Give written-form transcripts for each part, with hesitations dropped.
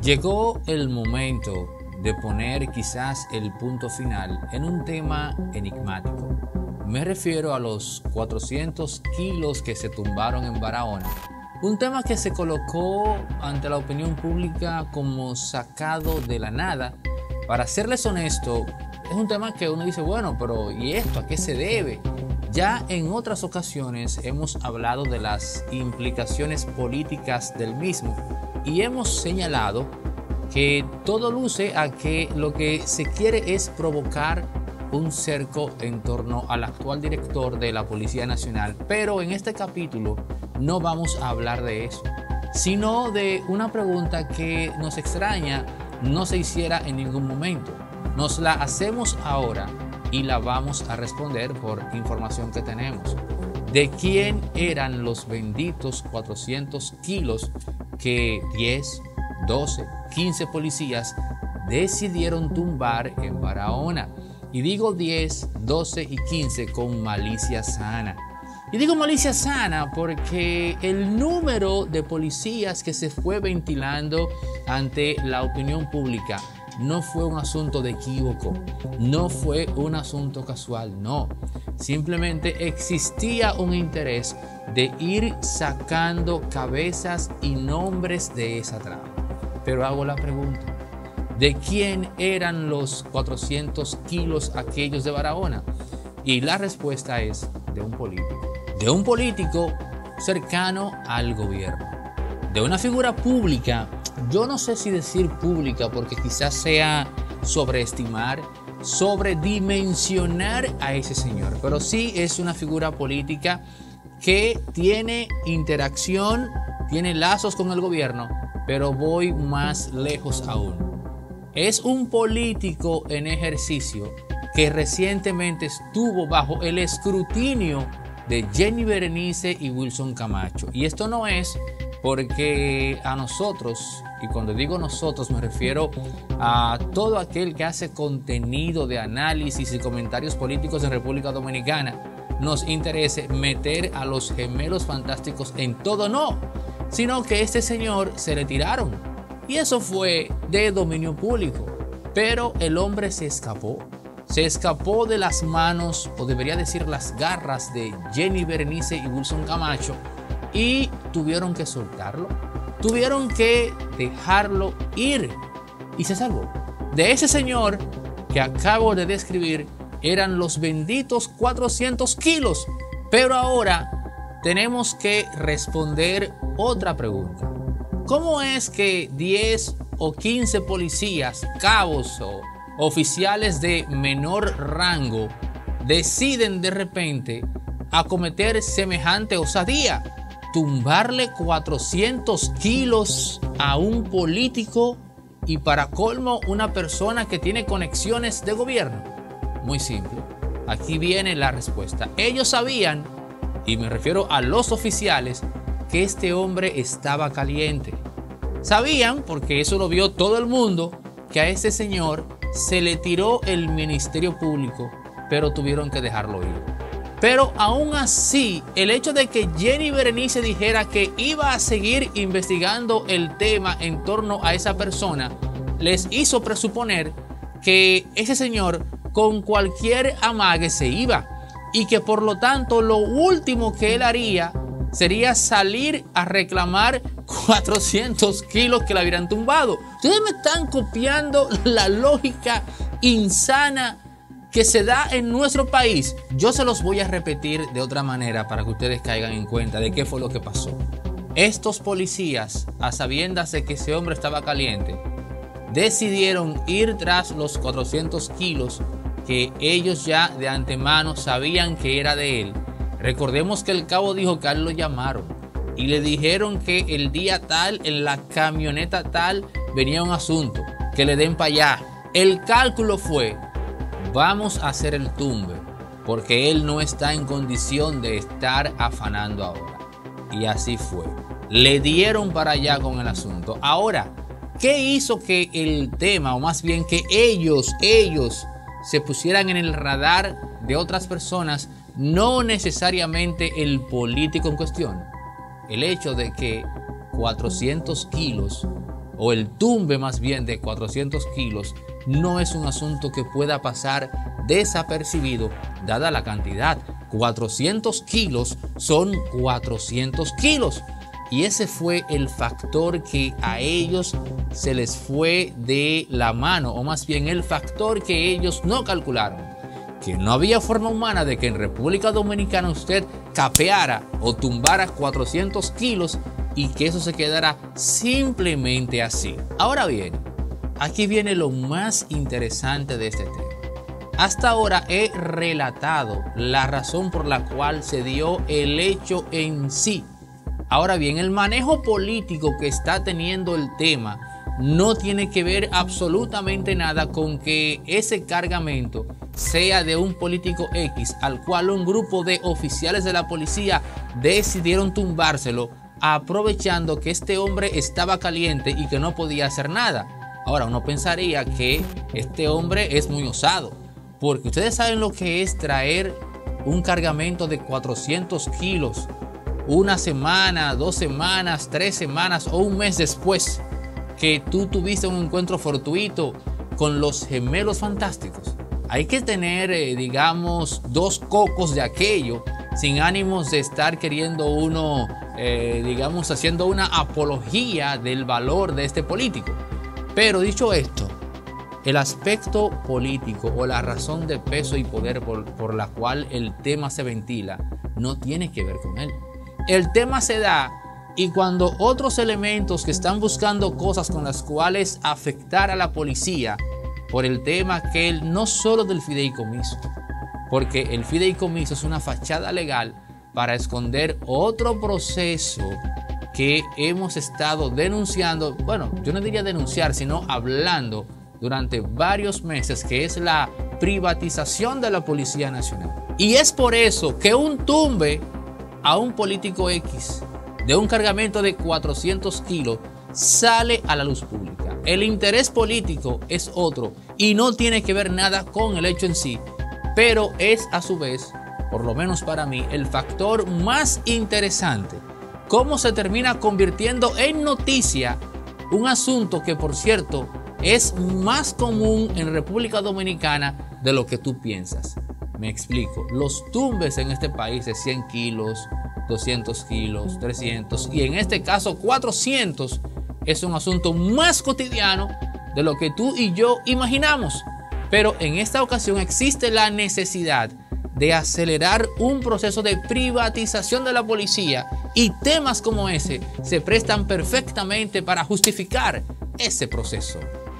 Llegó el momento de poner quizás el punto final en un tema enigmático. Me refiero a los 400 kilos que se tumbaron en Barahona. Un tema que se colocó ante la opinión pública como sacado de la nada. Para serles honesto, es un tema que uno dice, bueno, pero ¿y esto a qué se debe? Ya en otras ocasiones hemos hablado de las implicaciones políticas del mismo y hemos señalado que todo luce a que lo que se quiere es provocar un cerco en torno al actual director de la Policía Nacional. Pero en este capítulo no vamos a hablar de eso, sino de una pregunta que nos extraña no se hiciera en ningún momento. Nos la hacemos ahora y la vamos a responder por información que tenemos. ¿De quién eran los benditos 400 kilos que 10, 12, 15 policías decidieron tumbar en Barahona? Y digo 10, 12 y 15 con malicia sana. Y digo malicia sana porque el número de policías que se fue ventilando ante la opinión pública no fue un asunto de equívoco, no fue un asunto casual, no. Simplemente existía un interés de ir sacando cabezas y nombres de esa trama. Pero hago la pregunta, ¿de quién eran los 400 kilos aquellos de Barahona? Y la respuesta es de un político cercano al gobierno, de una figura pública. Yo no sé si decir pública porque quizás sea sobreestimar, sobredimensionar a ese señor, pero sí es una figura política que tiene interacción, tiene lazos con el gobierno, pero voy más lejos aún. Es un político en ejercicio que recientemente estuvo bajo el escrutinio de Jenny Berenice y Wilson Camacho. Y esto no es porque a nosotros, y cuando digo nosotros me refiero a todo aquel que hace contenido de análisis y comentarios políticos en República Dominicana, nos interese meter a los gemelos fantásticos en todo, no, sino que este señor se le tiraron y eso fue de dominio público, pero el hombre se escapó de las manos, o debería decir las garras, de Jenny Berenice y Wilson Camacho, y tuvieron que soltarlo, tuvieron que dejarlo ir y se salvó. De ese señor que acabo de describir eran los benditos 400 kilos, pero ahora tenemos que responder otra pregunta. ¿Cómo es que 10 o 15 policías, cabos o oficiales de menor rango deciden de repente acometer semejante osadía? Tumbarle 400 kilos a un político y para colmo una persona que tiene conexiones de gobierno. Muy simple. Aquí viene la respuesta. Ellos sabían, y me refiero a los oficiales, que este hombre estaba caliente. Sabían, porque eso lo vio todo el mundo, que a ese señor se le tiró el Ministerio Público, pero tuvieron que dejarlo ir. Pero aún así, el hecho de que Jenny Berenice dijera que iba a seguir investigando el tema en torno a esa persona, les hizo presuponer que ese señor con cualquier amague se iba y que por lo tanto lo último que él haría sería salir a reclamar 400 kilos que le hubieran tumbado. Ustedes me están copiando la lógica insana que se da en nuestro país. Yo se los voy a repetir de otra manera para que ustedes caigan en cuenta de qué fue lo que pasó. Estos policías, a sabiendas de que ese hombre estaba caliente, decidieron ir tras los 400 kilos que ellos ya de antemano sabían que era de él. Recordemos que el cabo dijo que a él lo llamaron y le dijeron que el día tal, en la camioneta tal, venía un asunto, que le den para allá. El cálculo fue: vamos a hacer el tumbe, porque él no está en condición de estar afanando ahora. Y así fue. Le dieron para allá con el asunto. Ahora, ¿qué hizo que el tema, o más bien que ellos se pusieran en el radar de otras personas, no necesariamente el político en cuestión? El hecho de que 400 kilos o el tumbe más bien de 400 kilos no es un asunto que pueda pasar desapercibido dada la cantidad. 400 kilos son 400 kilos. Y ese fue el factor que a ellos se les fue de la mano, o más bien el factor que ellos no calcularon. Que no había forma humana de que en República Dominicana usted capeara o tumbara 400 kilos y que eso se quedara simplemente así. Ahora bien, aquí viene lo más interesante de este tema. Hasta ahora he relatado la razón por la cual se dio el hecho en sí. Ahora bien, el manejo político que está teniendo el tema no tiene que ver absolutamente nada con que ese cargamento sea de un político X al cual un grupo de oficiales de la policía decidieron tumbárselo, aprovechando que este hombre estaba caliente y que no podía hacer nada. Ahora, uno pensaría que este hombre es muy osado, porque ustedes saben lo que es traer un cargamento de 400 kilos una semana, 2 semanas, 3 semanas o un mes después que tú tuviste un encuentro fortuito con los gemelos fantásticos. Hay que tener, digamos, 2 cocos de aquello, sin ánimos de estar queriendo uno, digamos, haciendo una apología del valor de este político. Pero dicho esto, el aspecto político o la razón de peso y poder por la cual el tema se ventila no tiene que ver con él. El tema se da y cuando otros elementos que están buscando cosas con las cuales afectar a la policía por el tema no solo del fideicomiso, porque el fideicomiso es una fachada legal para esconder otro proceso que hemos estado denunciando, bueno, yo no diría denunciar, sino hablando durante varios meses, que es la privatización de la Policía Nacional. Y es por eso que un tumbe a un político X de un cargamento de 400 kilos sale a la luz pública. El interés político es otro y no tiene que ver nada con el hecho en sí, pero es a su vez, por lo menos para mí, el factor más interesante. Cómo se termina convirtiendo en noticia un asunto que, por cierto, es más común en República Dominicana de lo que tú piensas. Me explico. Los tumbes en este país de 100 kilos, 200 kilos, 300 y en este caso 400 es un asunto más cotidiano de lo que tú y yo imaginamos. Pero en esta ocasión existe la necesidad de acelerar un proceso de privatización de la policía y temas como ese se prestan perfectamente para justificar ese proceso.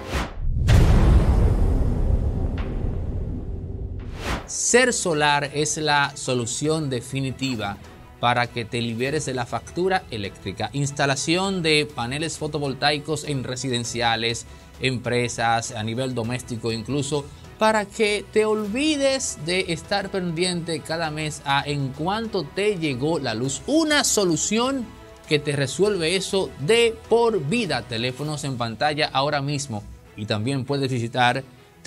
Ser Solar es la solución definitiva para que te liberes de la factura eléctrica. Instalación de paneles fotovoltaicos en residenciales, empresas, a nivel doméstico incluso, para que te olvides de estar pendiente cada mes a en cuánto te llegó la luz. Una solución que te resuelve eso de por vida. Teléfonos en pantalla ahora mismo y también puedes visitar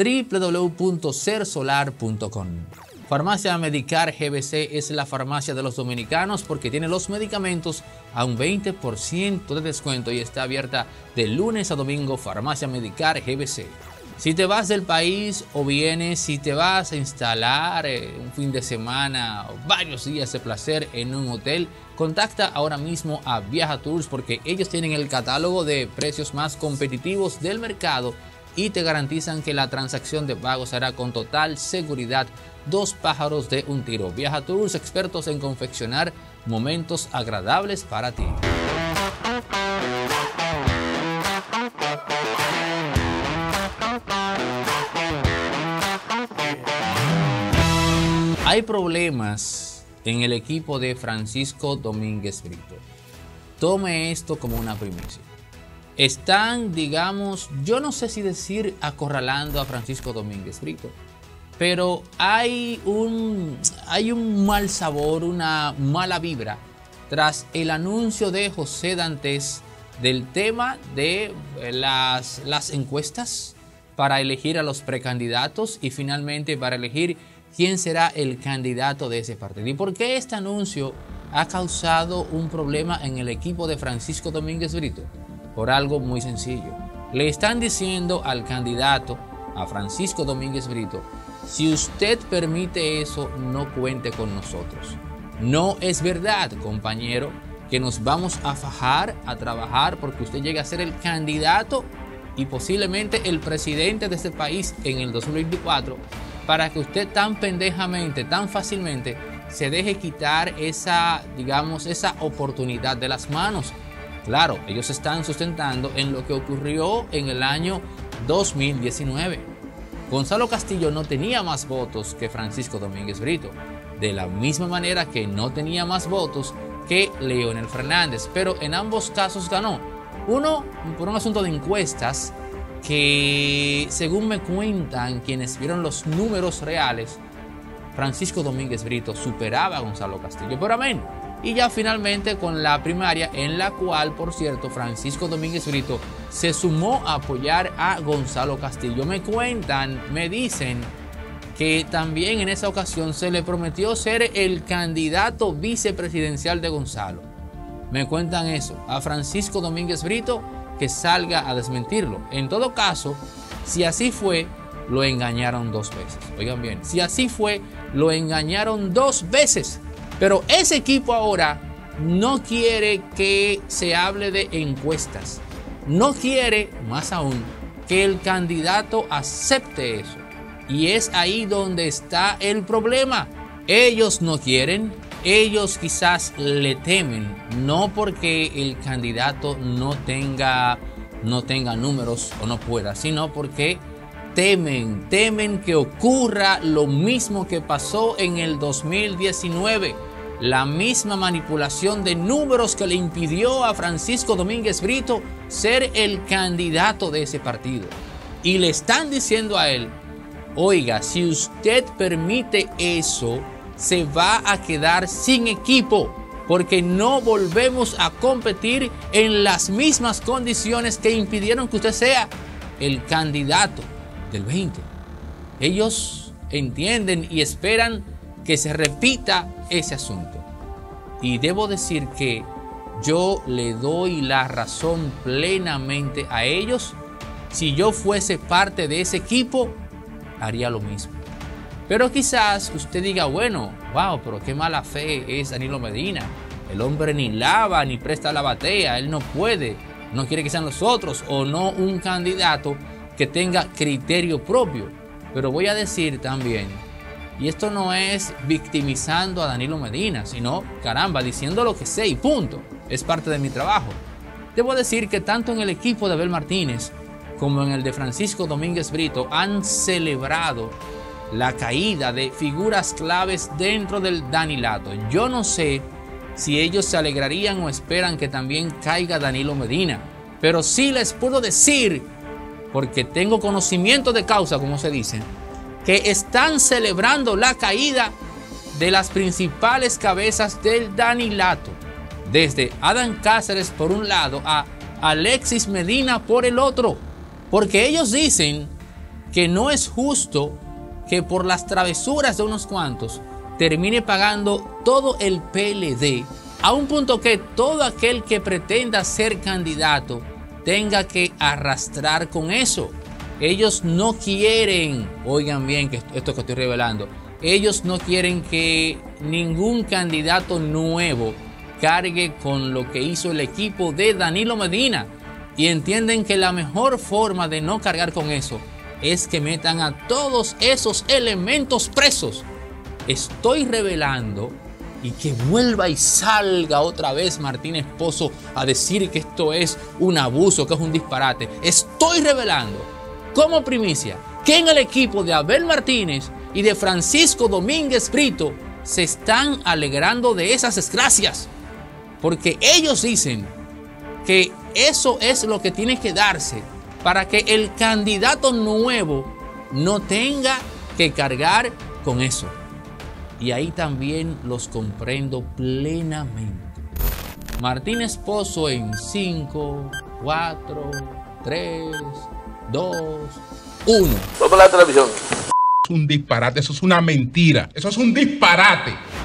www.sersolar.com. Farmacia Medicar GBC es la farmacia de los dominicanos porque tiene los medicamentos a un 20% de descuento y está abierta de lunes a domingo. Farmacia Medicar GBC. Si te vas del país o vienes, si te vas a instalar un fin de semana o varios días de placer en un hotel, contacta ahora mismo a Viaja Tours porque ellos tienen el catálogo de precios más competitivos del mercado y te garantizan que la transacción de pago será con total seguridad. 2 pájaros de un tiro. Viaja Tours, expertos en confeccionar momentos agradables para ti. Hay problemas en el equipo de Francisco Domínguez Brito. Tome esto como una primicia. Están, digamos, yo no sé si decir acorralando a Francisco Domínguez Brito, pero hay un mal sabor, una mala vibra tras el anuncio de José Dantes del tema de las encuestas para elegir a los precandidatos y finalmente para elegir quién será el candidato de ese partido. ¿Y por qué este anuncio ha causado un problema en el equipo de Francisco Domínguez Brito? por algo muy sencillo. Le están diciendo al candidato, a Francisco Domínguez Brito, si usted permite eso, no cuente con nosotros. No es verdad, compañero, que nos vamos a fajar a trabajar porque usted llegue a ser el candidato y posiblemente el presidente de este país en el 2024, para que usted tan pendejamente, tan fácilmente se deje quitar esa, digamos, esa oportunidad de las manos. Claro, ellos están sustentando en lo que ocurrió en el año 2019. Gonzalo Castillo no tenía más votos que Francisco Domínguez Brito, de la misma manera que no tenía más votos que Leonel Fernández, pero en ambos casos ganó. Uno por un asunto de encuestas que, según me cuentan quienes vieron los números reales, Francisco Domínguez Brito superaba a Gonzalo Castillo, pero amén. Y ya finalmente con la primaria, en la cual, por cierto, Francisco Domínguez Brito se sumó a apoyar a Gonzalo Castillo. Me cuentan, me dicen que también en esa ocasión se le prometió ser el candidato vicepresidencial de Gonzalo. Me cuentan eso, a Francisco Domínguez Brito que salga a desmentirlo. En todo caso, si así fue, lo engañaron 2 veces. Oigan bien, si así fue, lo engañaron 2 veces. Pero ese equipo ahora no quiere que se hable de encuestas. No quiere, más aún, que el candidato acepte eso. Y es ahí donde está el problema. Ellos no quieren, ellos quizás le temen, no porque el candidato no tenga números o no pueda, sino porque temen que ocurra lo mismo que pasó en el 2019. La misma manipulación de números que le impidió a Francisco Domínguez Brito ser el candidato de ese partido. Y le están diciendo a él, oiga, si usted permite eso, se va a quedar sin equipo, porque no volvemos a competir en las mismas condiciones que impidieron que usted sea el candidato del 20. Ellos entienden y esperan que se repita ese asunto. Y debo decir que yo le doy la razón plenamente a ellos. Si yo fuese parte de ese equipo, haría lo mismo. Pero quizás usted diga, bueno, wow, pero qué mala fe es Danilo Medina. El hombre ni lava ni presta la batea, él no puede, no quiere que sean los otros, o no un candidato que tenga criterio propio. Pero voy a decir también, y esto no es victimizando a Danilo Medina, sino, caramba, diciendo lo que sé y punto. Es parte de mi trabajo. Debo decir que tanto en el equipo de Abel Martínez como en el de Francisco Domínguez Brito han celebrado la caída de figuras claves dentro del Danilato. Yo no sé si ellos se alegrarían o esperan que también caiga Danilo Medina, pero sí les puedo decir, porque tengo conocimiento de causa, como se dice, que están celebrando la caída de las principales cabezas del Danilato, desde Adán Cáceres por un lado a Alexis Medina por el otro, porque ellos dicen que no es justo que por las travesuras de unos cuantos termine pagando todo el PLD, a un punto que todo aquel que pretenda ser candidato tenga que arrastrar con eso. Ellos no quieren, oigan bien que esto que estoy revelando, ellos no quieren que ningún candidato nuevo cargue con lo que hizo el equipo de Danilo Medina, y entienden que la mejor forma de no cargar con eso es que metan a todos esos elementos presos. Estoy revelando, y que vuelva y salga otra vez Martínez Pozo a decir que esto es un abuso, que es un disparate. Estoy revelando como primicia que en el equipo de Abel Martínez y de Francisco Domínguez Brito se están alegrando de esas desgracias, porque ellos dicen que eso es lo que tiene que darse para que el candidato nuevo no tenga que cargar con eso. Y ahí también los comprendo plenamente. Martínez Pozo en 5, 4, 3, 2, 1. Vamos a la televisión. Es un disparate, eso es una mentira, eso es un disparate.